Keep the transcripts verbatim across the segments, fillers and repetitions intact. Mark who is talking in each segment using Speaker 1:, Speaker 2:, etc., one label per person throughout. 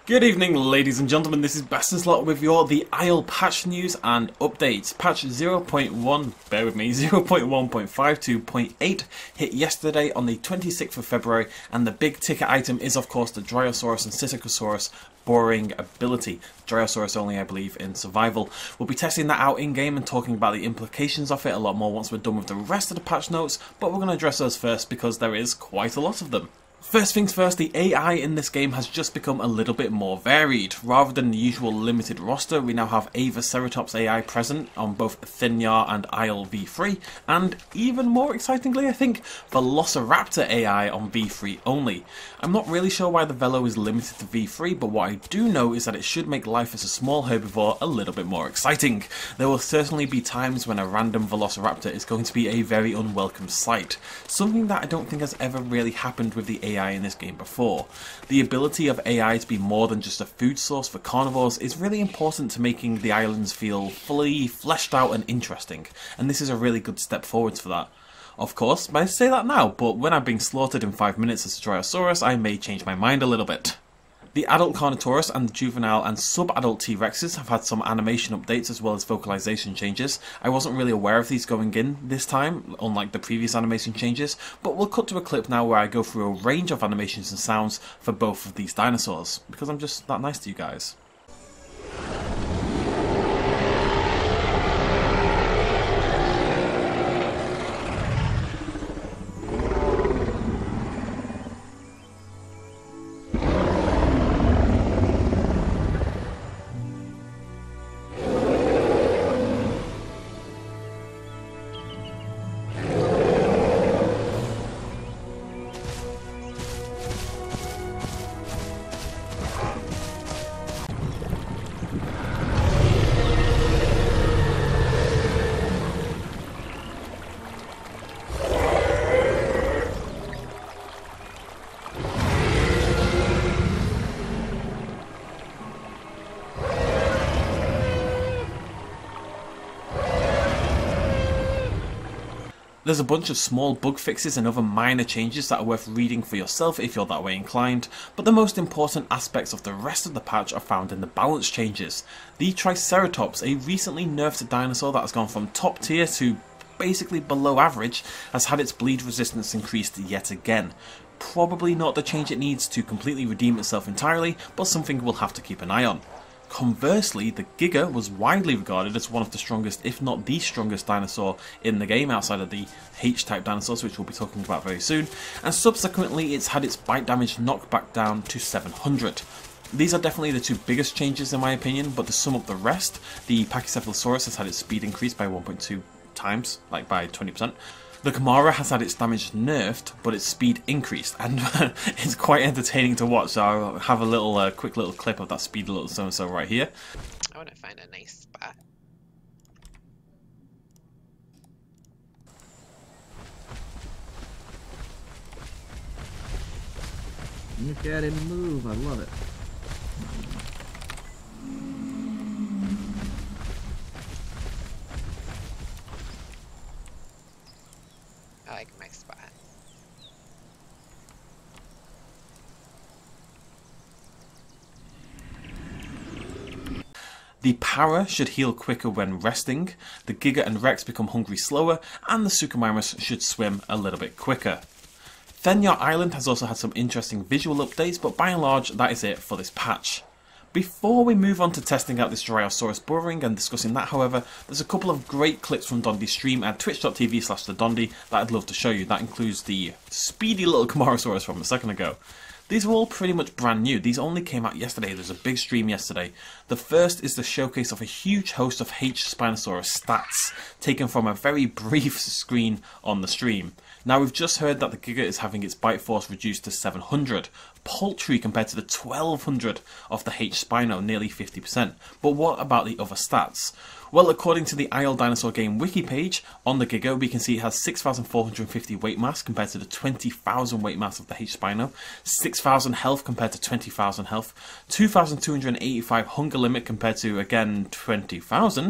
Speaker 1: Good evening, ladies and gentlemen, this is BestInSlot with your The Isle patch news and updates. Patch zero point one, bear with me, zero point one point five two point eight hit yesterday on the twenty-sixth of February, and the big ticket item is of course the Dryosaurus and Psittacosaurus burrowing ability. Dryosaurus only, I believe, in survival. We'll be testing that out in-game and talking about the implications of it a lot more once we're done with the rest of the patch notes, but we're going to address those first because there is quite a lot of them. First things first, the A I in this game has just become a little bit more varied. Rather than the usual limited roster, we now have Velociraptors A I present on both Thin-Yar and Isle V three, and even more excitingly I think, Velociraptor A I on V three only. I'm not really sure why the Velo is limited to V three, but what I do know is that it should make life as a small herbivore a little bit more exciting. There will certainly be times when a random Velociraptor is going to be a very unwelcome sight, something that I don't think has ever really happened with the A I in this game before. The ability of A I to be more than just a food source for carnivores is really important to making the islands feel fully fleshed out and interesting, and this is a really good step forwards for that. Of course, I say that now, but when I'm being slaughtered in five minutes as a Dryosaurus, I may change my mind a little bit. The adult Carnotaurus and the juvenile and sub-adult T-Rexes have had some animation updates as well as vocalization changes. I wasn't really aware of these going in this time, unlike the previous animation changes, but we'll cut to a clip now where I go through a range of animations and sounds for both of these dinosaurs, because I'm just that nice to you guys. There's a bunch of small bug fixes and other minor changes that are worth reading for yourself if you're that way inclined, but the most important aspects of the rest of the patch are found in the balance changes. The Triceratops, a recently nerfed dinosaur that has gone from top tier to basically below average, has had its bleed resistance increased yet again. Probably not the change it needs to completely redeem itself entirely, but something we'll have to keep an eye on. Conversely, the Giga was widely regarded as one of the strongest, if not the strongest dinosaur in the game outside of the H-type dinosaurs, which we'll be talking about very soon, and subsequently it's had its bite damage knocked back down to seven hundred. These are definitely the two biggest changes in my opinion, but to sum up the rest, the Pachycephalosaurus has had its speed increased by one point two times, like by twenty percent. The Camara has had its damage nerfed, but its speed increased, and it's quite entertaining to watch, so I'll have a little uh, quick little clip of that speed little so-and-so right here.
Speaker 2: I want to find a nice spot.
Speaker 3: Look at him move, I love it.
Speaker 2: I like my spot.
Speaker 1: The Para should heal quicker when resting, the Giga and Rex become hungry slower, and the Suchomimus should swim a little bit quicker. Thin-Yar Island has also had some interesting visual updates, but by and large that is it for this patch. Before we move on to testing out this Dryosaurus burrowing and discussing that, however, there's a couple of great clips from Dondi's stream at twitch dot t v slash the Dondi that I'd love to show you. That includes the speedy little Camarasaurus from a second ago. These were all pretty much brand new. These only came out yesterday. There's a big stream yesterday. The first is the showcase of a huge host of H-Spinosaurus stats, taken from a very brief screen on the stream. Now we've just heard that the Giga is having its bite force reduced to seven hundred. Paltry compared to the twelve hundred of the H-Spino, nearly fifty percent. But what about the other stats? Well, according to the Isle Dinosaur Game wiki page, on the Giga we can see it has six thousand four hundred fifty weight mass compared to the twenty thousand weight mass of the H-Spino, six thousand health compared to twenty thousand health, two thousand two hundred eighty-five hunger limit compared to, again, twenty thousand,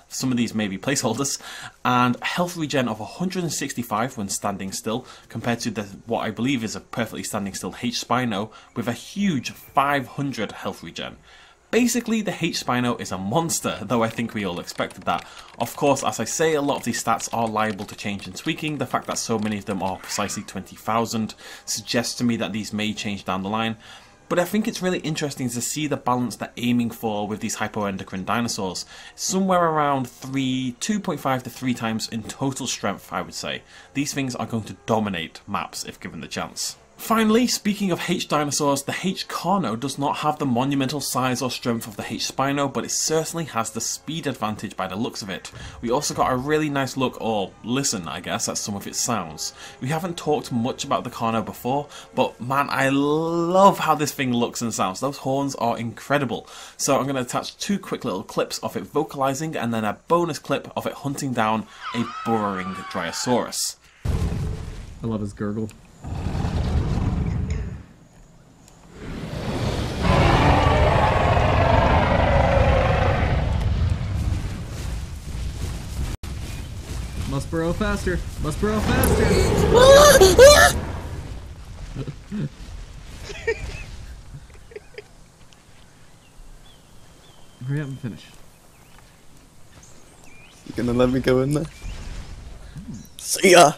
Speaker 1: some of these may be placeholders, and health regen of one hundred sixty-five when standing still, compared to the what I believe is a perfectly standing still H-Spino with a huge five hundred health regen. Basically, the H-Spino is a monster, though I think we all expected that. Of course, as I say, a lot of these stats are liable to change and tweaking. The fact that so many of them are precisely twenty thousand suggests to me that these may change down the line. But I think it's really interesting to see the balance they're aiming for with these hypoendocrine dinosaurs. Somewhere around three, two point five to three times in total strength, I would say. These things are going to dominate maps if given the chance. Finally, speaking of H-dinosaurs, the H-Carno does not have the monumental size or strength of the H-Spino, but it certainly has the speed advantage by the looks of it. We also got a really nice look, or listen I guess, at some of its sounds. We haven't talked much about the Carno before, but man, I love how this thing looks and sounds. Those horns are incredible. So I'm going to attach two quick little clips of it vocalizing and then a bonus clip of it hunting down a burrowing Dryosaurus.
Speaker 3: I love his gurgle. Must burrow faster! Must burrow faster! Hurry up and finish.
Speaker 4: You gonna let me go in there? See ya!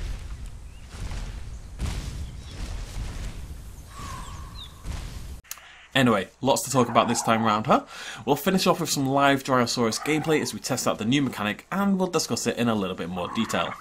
Speaker 1: Anyway, lots to talk about this time around, huh? We'll finish off with some live Dryosaurus gameplay as we test out the new mechanic, and we'll discuss it in a little bit more detail.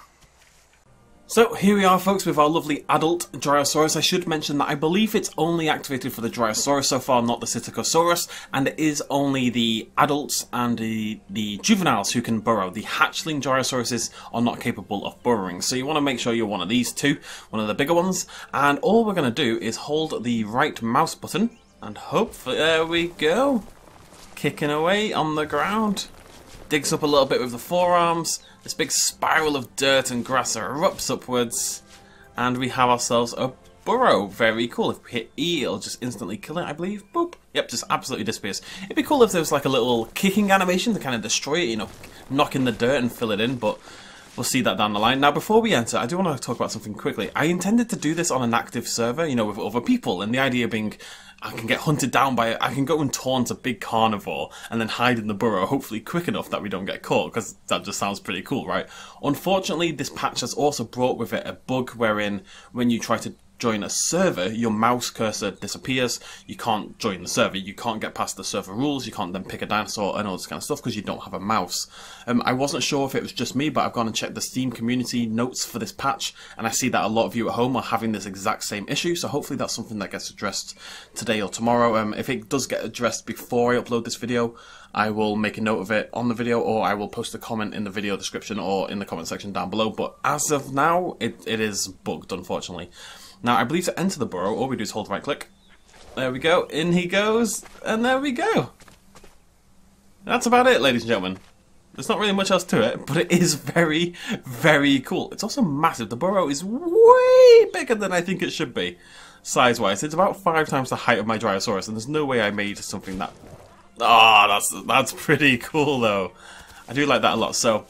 Speaker 1: So here we are folks with our lovely adult Dryosaurus. I should mention that I believe it's only activated for the Dryosaurus so far, not the Psittacosaurus, and it is only the adults and the, the juveniles who can burrow. The hatchling Dryosauruses are not capable of burrowing, so you want to make sure you're one of these two, one of the bigger ones, and all we're going to do is hold the right mouse button, and hopefully, there we go, kicking away on the ground. Digs up a little bit with the forearms. This big spiral of dirt and grass erupts upwards. And we have ourselves a burrow. Very cool. If we hit E, it'll just instantly kill it, I believe. Boop. Yep, just absolutely disappears. It'd be cool if there was like a little kicking animation to kind of destroy it, you know, knock in the dirt and fill it in, but we'll see that down the line. Now, before we enter, I do want to talk about something quickly. I intended to do this on an active server, you know, with other people, and the idea being I can get hunted down by, I can go and taunt a big carnivore and then hide in the burrow, hopefully quick enough that we don't get caught, because that just sounds pretty cool, right? Unfortunately, this patch has also brought with it a bug wherein when you try to join a server, your mouse cursor disappears, you can't join the server, you can't get past the server rules, you can't then pick a dinosaur and all this kind of stuff because you don't have a mouse. Um, I wasn't sure if it was just me, but I've gone and checked the Steam community notes for this patch, and I see that a lot of you at home are having this exact same issue, so hopefully that's something that gets addressed today or tomorrow. Um, if it does get addressed before I upload this video, I will make a note of it on the video, or I will post a comment in the video description or in the comment section down below, but as of now, it, it is bugged, unfortunately. Now, I believe to enter the burrow, all we do is hold right click. There we go, in he goes, and there we go. That's about it, ladies and gentlemen. There's not really much else to it, but it is very, very cool. It's also massive. The burrow is way bigger than I think it should be, size-wise. It's about five times the height of my Dryosaurus, and there's no way I made something that... Ah, oh, that's, that's pretty cool, though. I do like that a lot, so...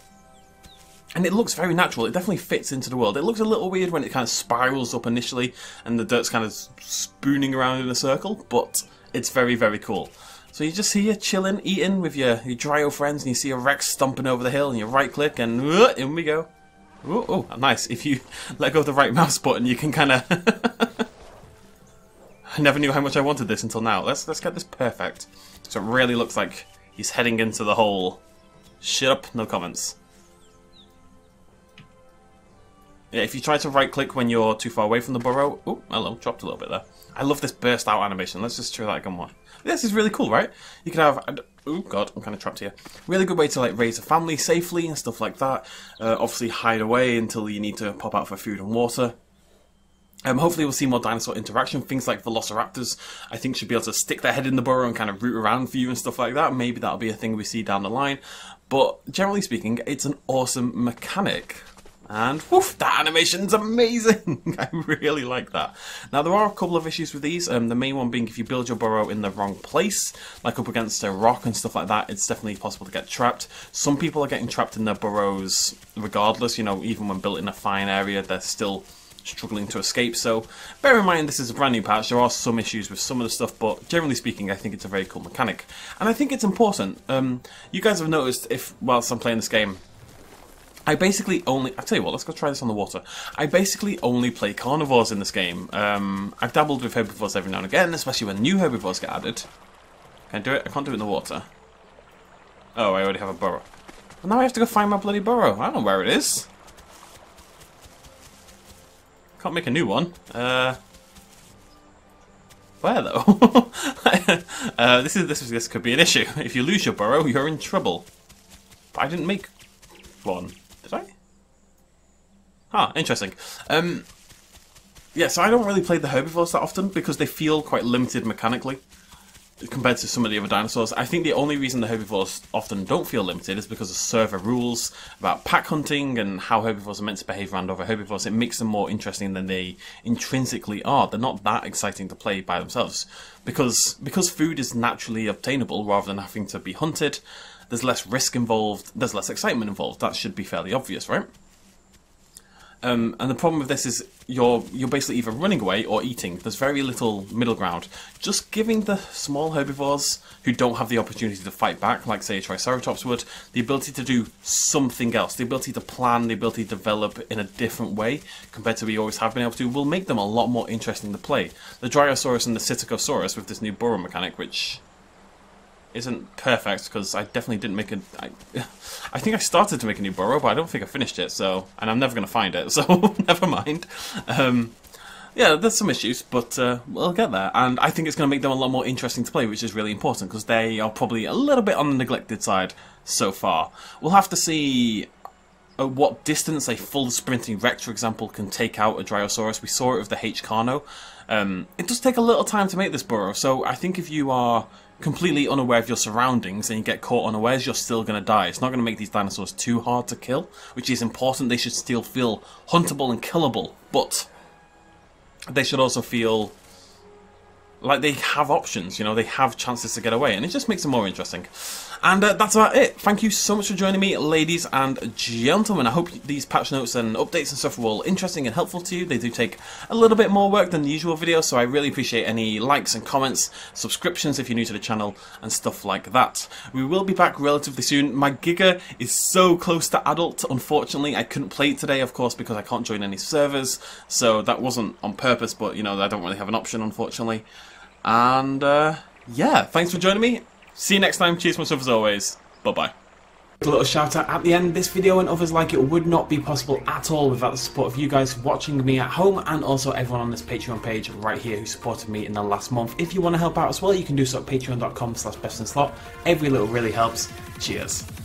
Speaker 1: And it looks very natural, it definitely fits into the world. It looks a little weird when it kind of spirals up initially and the dirt's kind of spooning around in a circle, but it's very, very cool. So you just see you chilling, eating with your, your dryo friends, and you see a Rex stomping over the hill, and you right click, and uh, in we go. Ooh, oh, nice. If you let go of the right mouse button, you can kind of... I never knew how much I wanted this until now. Let's, let's get this perfect. So it really looks like he's heading into the hole. Shut up, no comments. Yeah, if you try to right click when you're too far away from the burrow... Oh, hello, dropped a little bit there. I love this burst out animation. Let's just try that again one. This is really cool, right? You can have... Oh god, I'm kind of trapped here. Really good way to like raise a family safely and stuff like that. Uh, obviously hide away until you need to pop out for food and water. Um, hopefully we'll see more dinosaur interaction. Things like Velociraptors, I think, should be able to stick their head in the burrow and kind of root around for you and stuff like that. Maybe that'll be a thing we see down the line. But generally speaking, it's an awesome mechanic. And woof, that animation's amazing! I really like that. Now there are a couple of issues with these, um, the main one being if you build your burrow in the wrong place, like up against a rock and stuff like that, it's definitely possible to get trapped. Some people are getting trapped in their burrows regardless, you know, even when built in a fine area, they're still struggling to escape. So bear in mind this is a brand new patch, there are some issues with some of the stuff, but generally speaking I think it's a very cool mechanic. And I think it's important. Um, you guys have noticed if, whilst I'm playing this game, I basically only, I'll tell you what, let's go try this on the water. I basically only play carnivores in this game. Um, I've dabbled with herbivores every now and again, especially when new herbivores get added. Can I do it? I can't do it in the water. Oh, I already have a burrow. Well, now I have to go find my bloody burrow. I don't know where it is. Can't make a new one. Uh, where though? uh, this is this is this could be an issue. If you lose your burrow, you're in trouble. But I didn't make one, did I? Ah, interesting. Um, yeah, so I don't really play the herbivores that often because they feel quite limited mechanically compared to some of the other dinosaurs. I think the only reason the herbivores often don't feel limited is because of server rules about pack hunting and how herbivores are meant to behave around other herbivores. It makes them more interesting than they intrinsically are. They're not that exciting to play by themselves because because food is naturally obtainable rather than having to be hunted. There's less risk involved, there's less excitement involved. That should be fairly obvious, right? Um, and the problem with this is you're you're basically either running away or eating. There's very little middle ground. Just giving the small herbivores who don't have the opportunity to fight back, like say a Triceratops would, the ability to do something else, the ability to plan, the ability to develop in a different way compared to we always have been able to, will make them a lot more interesting to play. The Dryosaurus and the Psittacosaurus with this new burrow mechanic, which isn't perfect because I definitely didn't make a. I, I think I started to make a new burrow, but I don't think I finished it. So, and I'm never going to find it. So never mind. Um, yeah, there's some issues, but uh, we'll get there. And I think it's going to make them a lot more interesting to play, which is really important because they are probably a little bit on the neglected side so far. We'll have to see at what distance a full sprinting Rex, for example, can take out a Dryosaurus. We saw it with the H-Carno. Um, it does take a little time to make this burrow, so I think if you are completely unaware of your surroundings and you get caught unawares, you're still going to die. It's not going to make these dinosaurs too hard to kill, which is important. They should still feel huntable and killable, but they should also feel like they have options, you know, they have chances to get away, and it just makes them more interesting. And uh, that's about it. Thank you so much for joining me, ladies and gentlemen. I hope these patch notes and updates and stuff were all interesting and helpful to you. They do take a little bit more work than the usual videos, so I really appreciate any likes and comments, subscriptions if you're new to the channel, and stuff like that. We will be back relatively soon. My Giga is so close to adult, unfortunately. I couldn't play it today, of course, because I can't join any servers, so that wasn't on purpose, but, you know, I don't really have an option, unfortunately. And, uh, yeah, thanks for joining me. See you next time. Cheers, myself as always. Bye-bye. A little shout out at the end. This video and others like it would not be possible at all without the support of you guys watching me at home, and also everyone on this Patreon page right here who supported me in the last month. If you want to help out as well, you can do so at patreon dot com slash bestinslot. Every little really helps. Cheers.